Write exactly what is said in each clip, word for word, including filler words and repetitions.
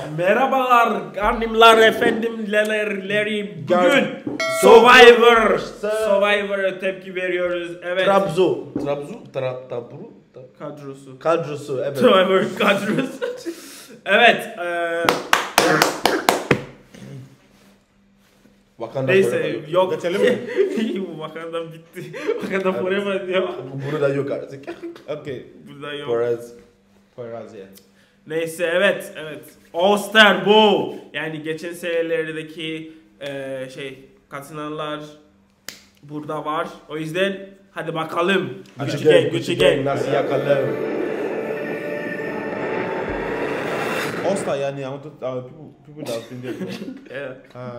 Merhabalar hanımlar efendimlerleri bugün Survivor Survivor'a tepki veriyoruz. Evet. Trabzo. Trabzo. Tra, tabru. Kadrosu. Kadrosu evet. Survivor kadrosu. Evet. Ee... Wakanda Neyse forever. yok. Geçelim mi? Wakanda bitti. Wakanda forever diyor. Bunu da yok artık. Okay. Burada yok. Whereas. Whereas yeah. Neyse evet evet. All Star bu. Yani geçen senelerdeki e, şey katılanlar burada var. O yüzden hadi bakalım. Güçlü gel, güçlü gel. Nasıl yakalım? All-Star yani I want to, uh, people, people that have been there before. Evet. Ha.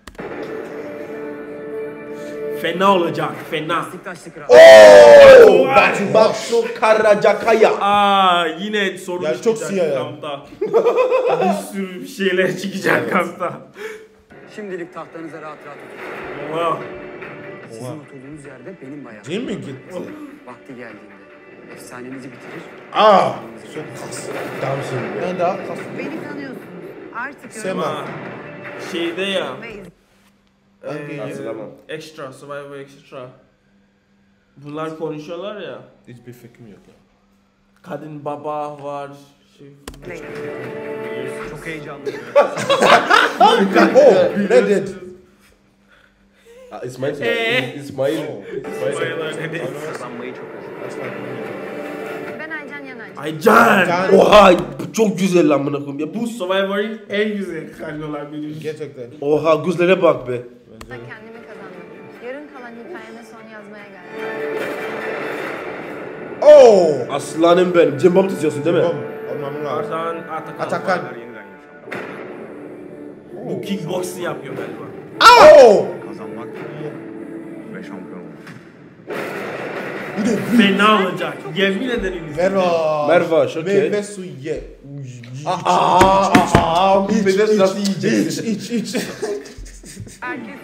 Fena olacak, fena. Ooo! Baksu Karacakaya. Aa yine sorun Ya çok siyah ya. kampta. Bir sürü şeyler çıkacak evet. Kampta. Şimdilik tahtlarınıza rahat rahat oturun. Wow. Sizin oturduğunuz yerde benim bayağı. Jim mi gitti? Vakti geldiğinde efsanenizi bitirir. Aa! Çok kas. Damsın. Ben daha kas. Beni tanıyorsunuz. Artık Sema. Şeyde ya. Hangi hatırlamam. Extra, Survivor Extra. Bunlar konuşuyorlar ya. Hiçbir fikrim yok ya. Kadın baba var. Şey, Çok heyecanlı. Oh! Reddit. İsmail. Ee? İsmail. İsmail. Kazanmayı çok özledim. Ben Aycan Yanay. Aycan! Oha! Bu çok güzel lan buna koyayım. Ya Bu Survivor'ın en güzel kadrolar biri. Gerçekten. Oha gözlere bak be. Ben kendimi kazandım. Yarın kalan hikayeme son yazmaya geldim. Oh! Aslanım benim. Cem Bob diziyorsun değil mi? Olmam lazım. Ardahan Atakan. Atakan. Bu kickboxing yapıyor galiba. Oh! Kazanmak ve şampiyon olmak. Bu da Fena olacak. Yemin ederim. Merva. Merva, okey. Meyve suyu ye. Aa, aa, bu İç, meyve iç, nasıl iç, yiyeceksin? iç, iç. Herkes çok istiyor.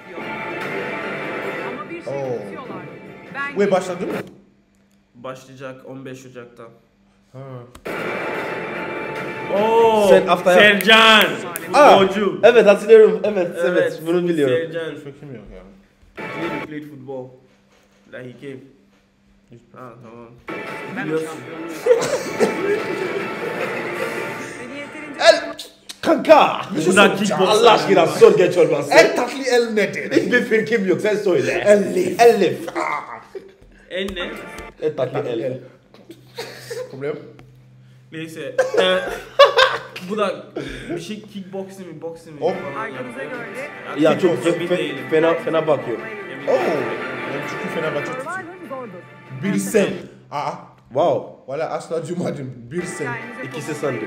Ama bir şey Oo. tutuyorlar. Ben Ve başladı mı? Başlayacak on beş Ocak'ta. Ha. Oo, Sen haftaya- Sercan. Aa, Futbolcu. evet hatırlıyorum. Evet, evet, bunu biliyorum. Sercan. Fikrim yok ya. Played, played football. Like he came. Ha tamam. ben Biliyorsun. şampiyonum. Beni yeterince El kanka. Bu da kickbox. Allah aşkına sor geç olmaz. En tatlı el nedir? Hiçbir fikrim yok sen söyle. Elif. Elif. En ne? En tatlı el. Problem? Neyse. Ee, bu da bir şey kickboxing mi, boxing mi? Oh. falan arkanıza yapıyor. göre Ya çok Kickboxing fe- bir fe- değilim. fena fena bakıyor. Emin Oh! değilim. Ben çünkü Fenerbahçe tutuyorum. Survivor zordur. Bir sen. Aa. Wow. Valla asla duymadım. Bir sen. Hikayenize İkisi çok- sandım ya.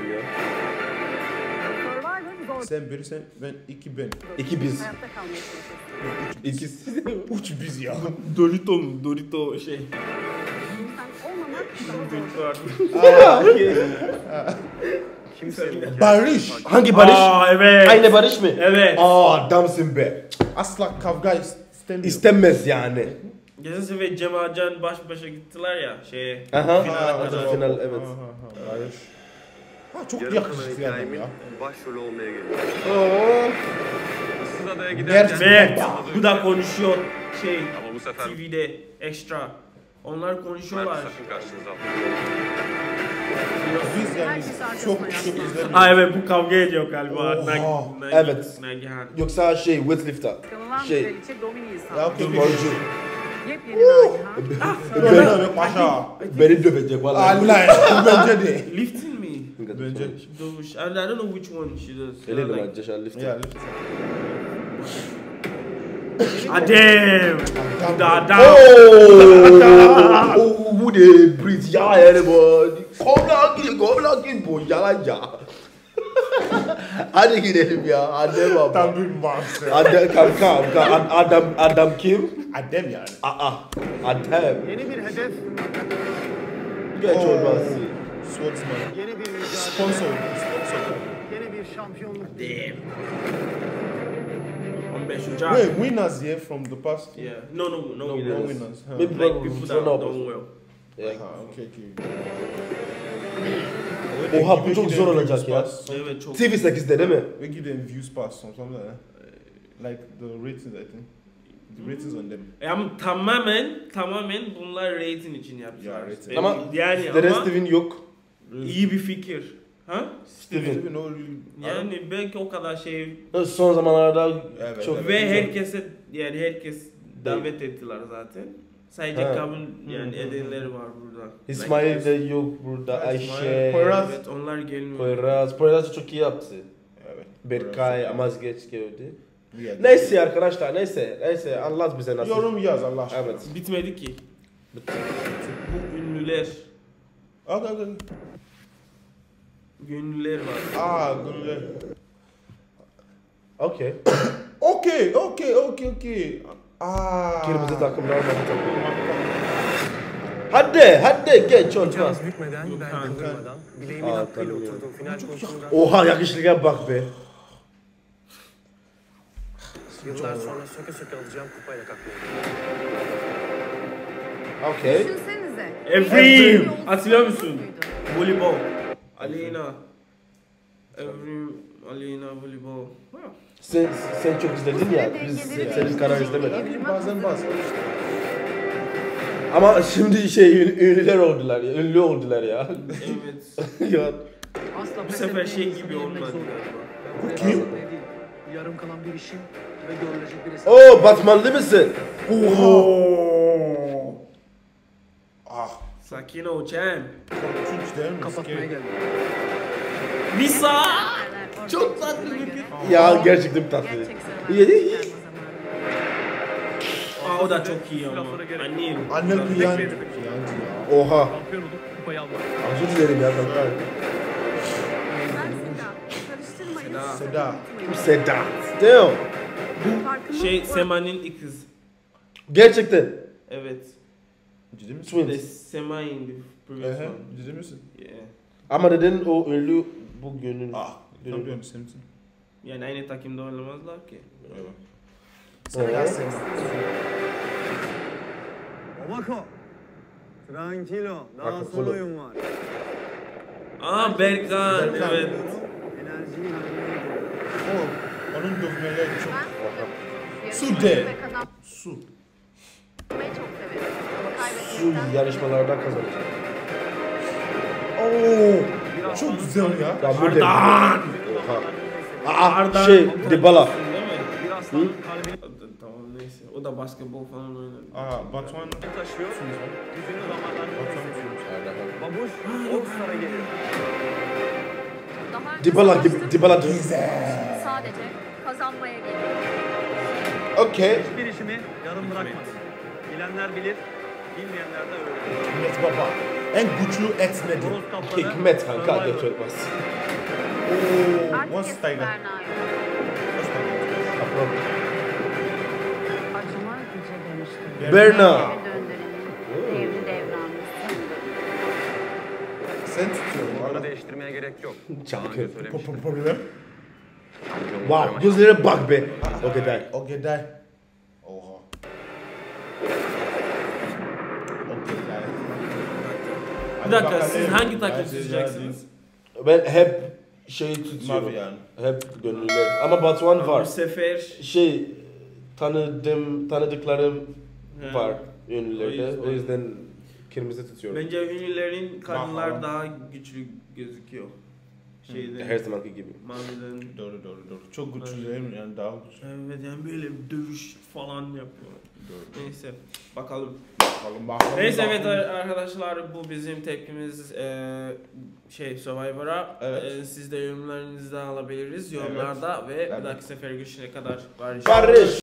Survivor zor. Sen bir sen, ben iki ben. İki biz. Hayatta kalmaya çalışıyorsun. İkisi. Üç biz ya. Dorito mu? Dorito şey. İnsan olmamak daha zor. Dorito var. Kimsenin Barış. Hangi Barış? Aa evet. Aynı Barış mı? Evet. Aa adamsın be. Asla kavga istemiyor. İstenmez yani. Geçen sefer Cem Acan baş başa gittiler ya şeye. Aha. Finale Ha, kadar. Final evet. Ha, ha, ha. Barış. Ha, çok yarım kalan yakışıklı bir adam hikayemin ya. başrolü olmaya geliyor. Oo. Issız adaya Mert. giderken... Ve bu da konuşuyor şey Ama bu sefer T V'de extra. Onlar konuşuyorlar. sakın karşınıza alın. Biz yani Herkes arkasına çok çok yaslanıyor. izlemiyoruz. Aa evet bu kavga ediyor galiba. Oha. Nag- Nagi- Evet. Nagihan. Yoksa şey weightlifter. Kılınan Şey. kraliçe Domini'yi Ya sağladı. okey. Sporcu. Yepyeni Nagihan. Böyle böyle paşa. Beni dövecek vallahi. Allah bence de. Lifting me. Bence. Do- I I don't know which one she does. Öyle Like- mi acaba lifter? Ya Adem. Da da. Oh, oh, bu de breathe ya everybody. Kom lan gidelim, kom lan gidelim bu yalan ya. Hadi gidelim ya, Adem baba. tam bir monster. Adem kanka, kanka, Adam, Adam kim? Adem yani. Aa, Adem. Yeni bir hedef, Geç Oo. olmaz. Swordsman. yeni bir mücadele, Sponsor. Sponsor. yeni bir şampiyonluk. Damn. on beş Ocak. Wait, winners here from the past. Yeah. No no no, No, winners. no winners. Huh. Maybe Like people people don't that know. done well. Aha, okay, okay. Oha, bu çok zor olacak ya. Evet çok. T V sekizde değil mi? We give them views pass or something like that. Like the ratings, I think. The ratings on them. Yani tamamen tamamen bunlar rating için yaptılar. Ya, rating. Benim- Ama yani Dere ama Steven yok. iyi bir fikir. Ha? Steven. Steven o Yani belki o kadar şey Son zamanlarda Evet, çok evet. ve herkese yani herkes davet ettiler zaten. Sadece Ha. kabul yani edenleri var burada. İsmail de yok burada. Ayşe. Poyraz. Evet onlar gelmiyor. Poyraz. Poyraz çok iyi yaptı. Evet. Berkay, Amazgeç geldi. Yeah, Neyse arkadaşlar, neyse. Neyse anlat bize nasıl. Yorum yaz Allah aşkına. Evet. Bitmedi ki. Bu ünlüler. Okay, okay. Ünlüler var. Ah, good. Okey. Okay, okay, okay, okay. Ah. Kırmızı takımlar, mavi takımlar. Hadi, hadi geç olmaz. Cihaz bükmeden, Yok ben kanka. kıvırmadan, bileğimin Aa, hakkıyla tabii ya. oturdum final konusunda. Oha yakışlığa bak be. Yıllar sonra söke söke alacağım kupayla kalkmaya. Okey. Düşünsenize. Evrim. Olsa Hatırlıyor olur musun? muydu? Voleybol. Aleyna. Evrim. Aleyna voleybol. Ha. Sen, sen çok izledin ya, Bu biz dengeleri senin kadar değiştirecek izlemedik. evrime Bazen hazır bazen mıyız? işte. Ama şimdi şey ün- ünlüler oldular ya, ünlü oldular ya. Evet. ya. Asla Bu sefer şey gibi olmadı galiba. Bu kim? Yarım kalan bir işim ve görülecek bir hesap. Oo, Batmanlı mısın? Oh. Ah. Sakin ol Cem. Korkunç değil mi? Kapatmaya Scary. geldim. Lisa. Ortaya Çok tatlı çıktığına bir göre kız. Ya gerçekten tatlı. Gerçek İyi değil. sıralar çıkarma zamanı. Aa, o da çok iyi ama. Annem. Annem Tabii. piyan. Piyancı ya. Oha. Şampiyon olup kupayı almak. Özür dilerim ya kanka. Ben Seda. Karıştırmayın. Seda. Seda. Damn. Farkımız Şey var. Sema'nın ikiz. Gerçekten. Evet. Ciddi misin? The Twins. Sema in the previous Ehe, one. ciddi misin? Yeah. Ama neden o ünlü bu gönül? Ah. Şampiyon sen misin? Yani aynı takımda oynamazlar ki. Evet. Evet. Sen. Obako. Tranquilo. Daha Bakın, son kolu. oyun var. Aa Berkan, Berkan. evet. Enerjiyi vermeye gidiyorum. O, onun dövmeleri çok. Ben Su yarışmayı de. ve kazanmayı Su. çok severim. Ama Şu kaybetmekten yarışmalarda kazanacak. Oo. Çok güzel ya. Ya bu de. Ardan. Oha. Aa, şey, Dybala. Değil mi? Bir aslanın kalbini Tamam neyse. O da basketbol falan oynar. Aa, Batuhan. taşıyor. Yüzünü damarlarına Batuhan hissediyor. Babuş All-Star'a geliyor. daha önce Dybala gibi, savaştım. Dybala. Sadece kazanmaya geliyorum. Okey. Hiçbir işimi yarım bırakmadım. Bilenler bilir, bilmeyenler de öğrenir. Hikmet Baba. En güçlü etmedi. Horoz kaplanı, Hikmet kanka Survivor. geçiyormaz. Oo. Artık What's eski Tiger? Berna'yı. Acıma güce dönüştü. Berna. Devri döndürenin devri devranını sınırdı. Sen tutuyorsun. Bunu Valla. değiştirmeye gerek yok. Çakır. Po- Problem. Wow, gözlere bak be. O kadar. O kadar. Oha. O kadar. Bir dakika Hadi siz bakalım. hangi takım Hadi tutacaksınız? Ben hep şeyi tutuyorum. Mavi yani. Hep gönüllüler. Ama Batuhan Bu var. sefer Şey, tanıdığım, tanıdıklarım He. var O ünlülerde. yüzden- O yüzden kırmızı tutuyorum. bence ünlülerin kadınlar Bakalım. daha güçlü gözüküyor. Şeyde. Her zamanki gibi. Maviden. Doğru doğru doğru. Çok güçlü değil mi? Yani daha güçlü. Evet yani böyle dövüş falan yapıyor. Doğru. Neyse bakalım. Bakalım bakalım. Neyse evet bakalım. ar- arkadaşlar bu bizim tepkimiz eee, şey Survivor'a. Evet. Eee, siz de yorumlarınızı da alabiliriz yorumlarda ve Evet. bir dahaki sefer görüşene kadar barış. Barış.